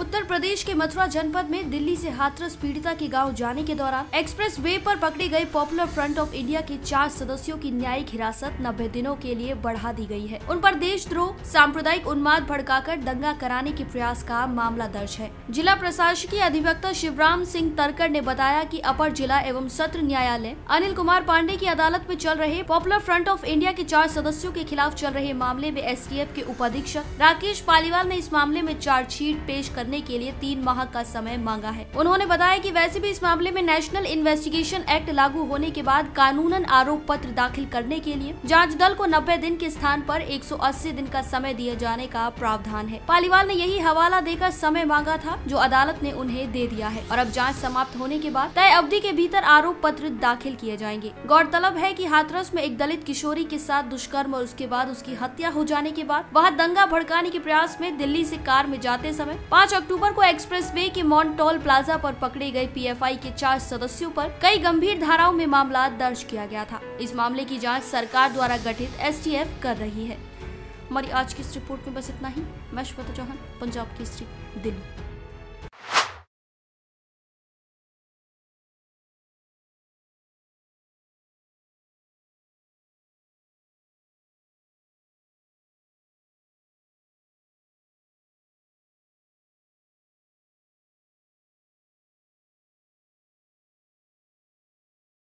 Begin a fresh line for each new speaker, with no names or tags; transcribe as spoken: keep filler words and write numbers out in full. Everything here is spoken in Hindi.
उत्तर प्रदेश के मथुरा जनपद में दिल्ली से हाथरस पीड़िता के गांव जाने के दौरान एक्सप्रेस वे पर पकड़ी गई पॉपुलर फ्रंट ऑफ इंडिया के चार सदस्यों की न्यायिक हिरासत नब्बे दिनों के लिए बढ़ा दी गई है। उन पर देशद्रोह, सांप्रदायिक उन्माद भड़काकर दंगा कराने के प्रयास का मामला दर्ज है। जिला प्रशासकीय अधिवक्ता शिवराम सिंह तरकर ने बताया कि अपर जिला एवं सत्र न्यायालय अनिल कुमार पांडे की अदालत में चल रहे पॉपुलर फ्रंट ऑफ इंडिया के चार सदस्यों के खिलाफ चल रहे मामले में एस टी एफ के उपाधीक्षक राकेश पालीवाल ने इस मामले में चार्जशीट पेश करने के लिए तीन माह का समय मांगा है। उन्होंने बताया कि वैसे भी इस मामले में नेशनल इन्वेस्टिगेशन एक्ट लागू होने के बाद कानूनन आरोप पत्र दाखिल करने के लिए जांच दल को नब्बे दिन के स्थान पर एक सौ अस्सी दिन का समय दिए जाने का प्रावधान है। पालीवाल ने यही हवाला देकर समय मांगा था, जो अदालत ने उन्हें दे दिया है और अब जांच समाप्त होने के बाद तय अवधि के भीतर आरोप पत्र दाखिल किए जाएंगे। गौरतलब है कि हाथरस में एक दलित किशोरी के साथ दुष्कर्म और उसके बाद उसकी हत्या हो जाने के बाद वह दंगा भड़काने के प्रयास में दिल्ली से कार में जाते समय पाँच अक्टूबर को एक्सप्रेस वे के मॉन्टोल प्लाजा पर पकड़े गए पी एफ आई के चार सदस्यों पर कई गंभीर धाराओं में मामला दर्ज किया गया था। इस मामले की जांच सरकार द्वारा गठित एस टी एफ कर रही है। हमारी आज की इस रिपोर्ट में बस इतना ही। मैं श्वेता चौहान, पंजाब केसरी, दिल्ली।